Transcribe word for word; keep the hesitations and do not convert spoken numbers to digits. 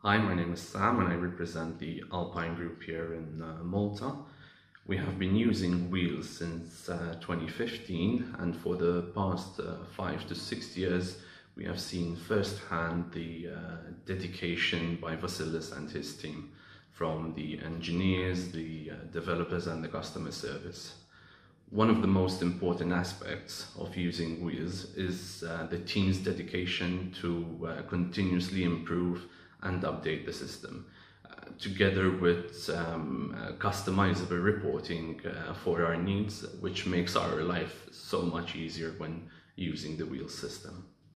Hi, my name is Sam and I represent the Alpine Group here in uh, Malta. We have been using wheels since uh, twenty fifteen, and for the past uh, five to six years we have seen firsthand the uh, dedication by Vasilis and his team, from the engineers, the uh, developers and the customer service. One of the most important aspects of using wheels is uh, the team's dedication to uh, continuously improve and update the system, uh, together with um, uh, customizable reporting uh, for our needs, which makes our life so much easier when using the wheel system.